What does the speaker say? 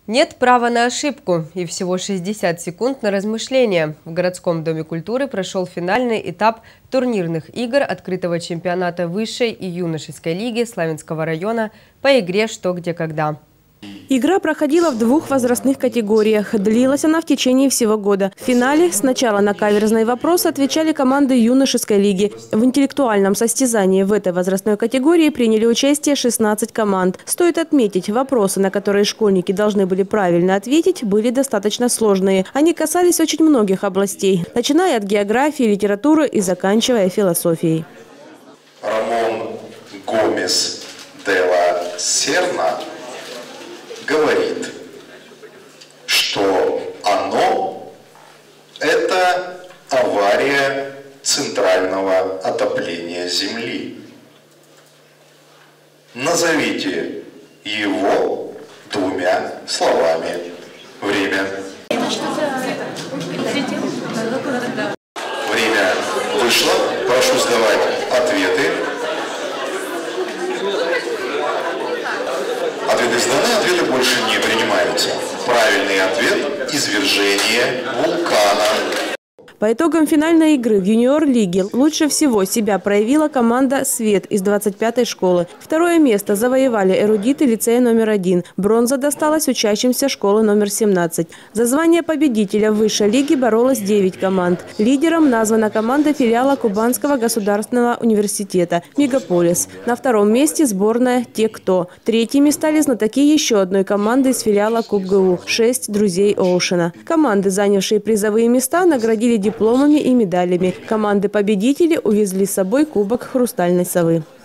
Нет права на ошибку и всего 60 секунд на размышление. В городском доме культуры прошел финальный этап турнирных игр открытого чемпионата высшей и юношеской лиги Славянского района по игре «Что, где, когда». Игра проходила в двух возрастных категориях. Длилась она в течение всего года. В финале сначала на каверзные вопросы отвечали команды юношеской лиги. В интеллектуальном состязании в этой возрастной категории приняли участие 16 команд. Стоит отметить, вопросы, на которые школьники должны были правильно ответить, были достаточно сложные. Они касались очень многих областей, начиная от географии, литературы и заканчивая философией. Рамон Гомес де ла Серна говорит, что оно – это авария центрального отопления Земли. Назовите его двумя словами. Время. Время вышло. Прошу сдавать ответы. Ответы сданы, ответы больше не принимаются. Правильный ответ – извержение вулкана. По итогам финальной игры в юниор-лиге лучше всего себя проявила команда «Свет» из 25-й школы. Второе место завоевали эрудиты лицея номер 1. Бронза досталась учащимся школы номер 17. За звание победителя в высшей лиге боролось 9 команд. Лидером названа команда филиала Кубанского государственного университета «Мегаполис». На втором месте сборная «Те, кто». Третьими стали знатоки еще одной команды из филиала КубГУ – 6 друзей Оушена. Команды, занявшие призовые места, наградили дипломами и медалями. Команды-победители увезли с собой кубок «Хрустальной совы».